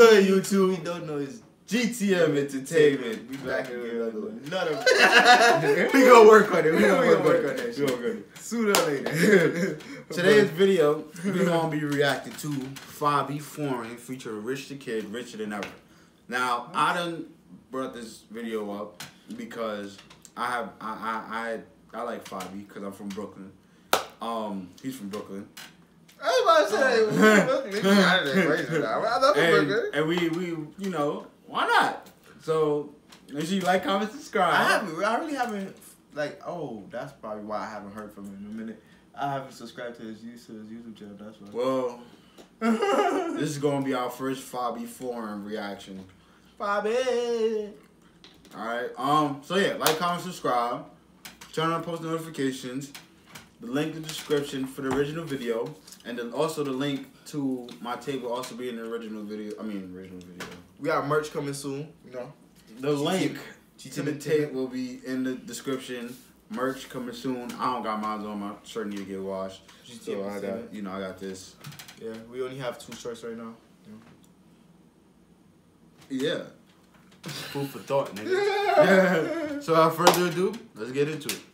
good, YouTube? You don't know it's GTM Entertainment. We back here with another one. We gonna work on it. We gonna work on that shit. Sooner or later. Today's video, we gonna be reacting to Fabi Foreign featuring Rich the Kid, Richer Than Ever. Now, I done brought this video up because I like Fabi because I'm from Brooklyn. He's from Brooklyn. I was about to say Brooklyn. I love Brooklyn. And we, you know, why not? So, make sure you like, comment, subscribe. I really haven't, like, that's probably why I haven't heard from him in a minute. I haven't subscribed to his YouTube channel, that's why. Well, this is going to be our first Fabi Foreign reaction. Fabi! Alright, so yeah, like, comment, subscribe. Turn on post notifications. The link in the description for the original video. And then also the link to my tape will also be in the original video. We got merch coming soon, you know. The link to the tape will be in the description. Merch coming soon. I don't got mine on. My shirt need to get washed. So I got this. Yeah, we only have 2 shirts right now. Yeah. Food for thought, nigga. So without further ado, let's get into it.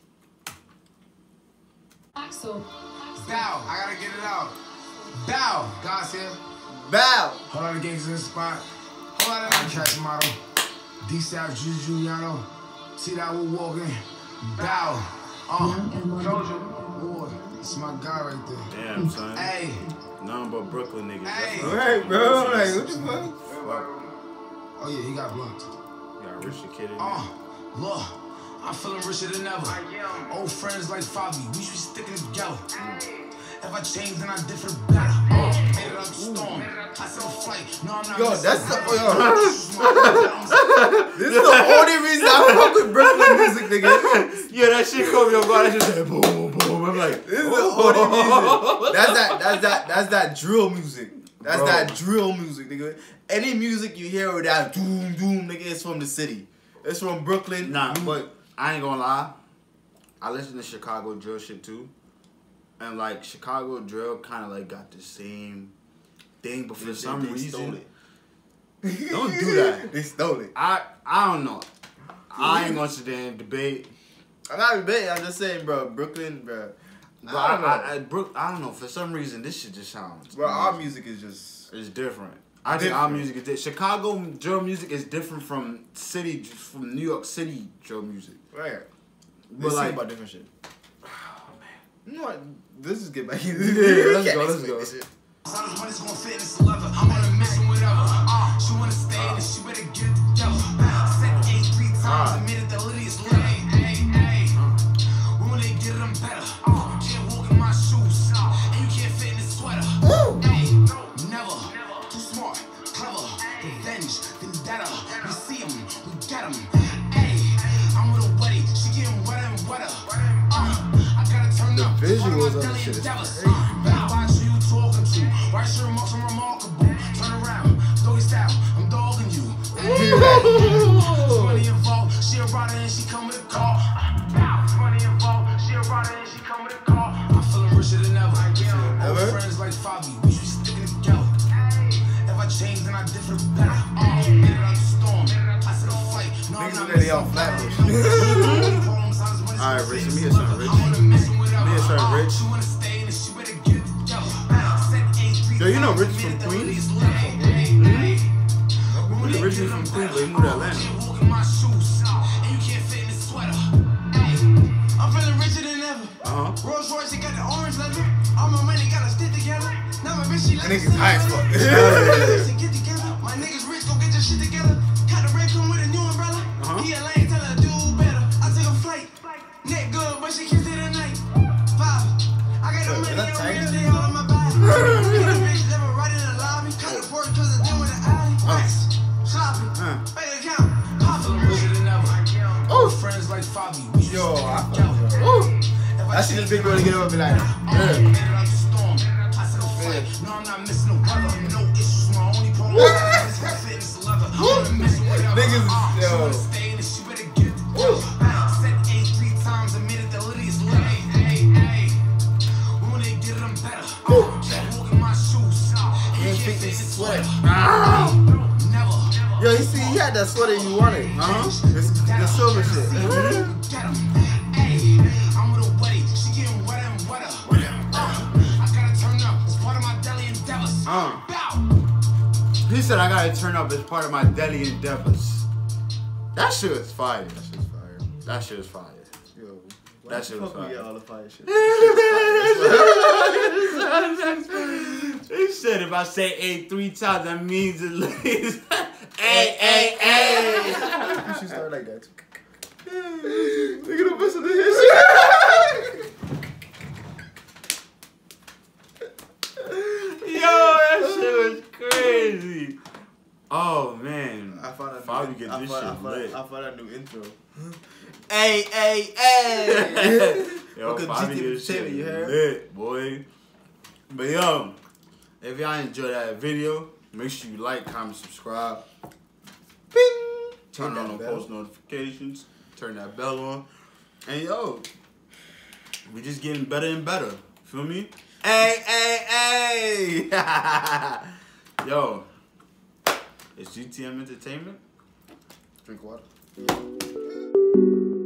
Axel. Bow, I gotta get it out. Bow, God's here. Bow! Whole lot of gangsters in the spot. Whole lot of cash model. D-South Juliano. See that we're walking. Bow. Told you. Boy, it's my guy right there. Damn, son. Hey. Nothing but Brooklyn niggas. Hey. Alright, bro. Like, what the fuck? Oh, yeah, he got blunt. You got Rich the Kid in there. Look. I'm feeling richer than ever. Old friends like Fabi, we should be sticking together. If I change, then I differ better. Made it up the storm. I said a flight. No, I'm not. Yo, that's the. This is the only reason I fuck with Brooklyn music, nigga. Yeah, that shit caught me on guard. I just said boom, boom. I'm like, this is the only music. That's that drill music. That's that drill music, nigga. Any music you hear with that doom, doom, nigga, it's from the city. It's from Brooklyn. Nah, but I ain't gonna lie. I listen to Chicago drill shit too. And like Chicago drill kind of like got the same thing, but for some reason, don't do that. They stole it. I don't know. I ain't gonna sit there and debate. I'm not debating. I'm just saying, bro. Brooklyn, bro. But I don't know. For some reason, this shit just sounds. Bro, our music is just. It's different. I think our music is different. Chicago drill music is different from New York City drill music. Right. But like about different shit. Oh man. You know what? Let's just get back in. Yeah, let's go. Money's gonna fit in this leather. I'm on a mission, whatever. She wanna stay, and she better get it together. Said 3 times a minute, the lady is late. When they get it, I'm better. You can't walk in my shoes, and you can't fit in this sweater. Never. Too smart, clever. Revenge, vendetta. We see him, we get him. I'm with a wetty, she getting wetter and wetter. I gotta turn up. The visuals on this shit is crazy. Why your remarks are remarkable? Turn around, doggy style, I'm dogging you. Money involved, she a rider and she come with a car. Money involved, she a rider and she come with a car. I'm feeling richer than ever. Old friends like Fabi, we should be sticking together. If I change, then I differ better. Made it out the storm, I said a fight. No, I'm not missing. All flatbush. Alright, Rich, me or something Rich. Yo, you know Rich is from Queens? He's originally from Queens, but he moved to Atlanta. I'm feeling richer than ever. Rolls Royce, got the orange leather. All my money gotta stick together. Now my bitch, she like niggas high as fuck. Get together. My niggas rich, go get your shit together. Got the red come with a new umbrella. He a lane, tell her do better. I took a flight. Neck good, but she kissed it at night. 5. I got the money, they all on my body. Friends like Fabi, yo, that shit is big when to get up and be like, no, I'm not missing no weather. No issues, my only problem is fitness leather. niggas, yo. Said 3 times a minute, the lady is late. When they get it, I'm better. Can't walk in my shoes. You can't fit in this sweater. had that sweater you wanted. The silver shit. Get 'em. Hey, I'm with a wedding. She getting wetter and wetter. I gotta turn up. It's part of my daily endeavors. Bow. He said I gotta turn up as part of my daily endeavors. That shit was fire. That shit's fire. That shit was fire. Yo, That shit was fuck we fire. get all the fire shit. He said if I say A 3 times, that means at least A. You should start like that. Look at the best of the Yo, that shit was crazy. Oh man, I found a Fabi get this shit lit. I found a new intro. Hey. Yo, Welcome Fabi GT get this shit Entertainment, you heard? lit, boy. But yo, if y'all enjoyed that video, make sure you like, comment, subscribe. Bing! Turn Hit on that the bell. post notifications. Turn that bell on. And yo, we just getting better and better. Feel me? Hey. Yo, it's GTM Entertainment. Drink water.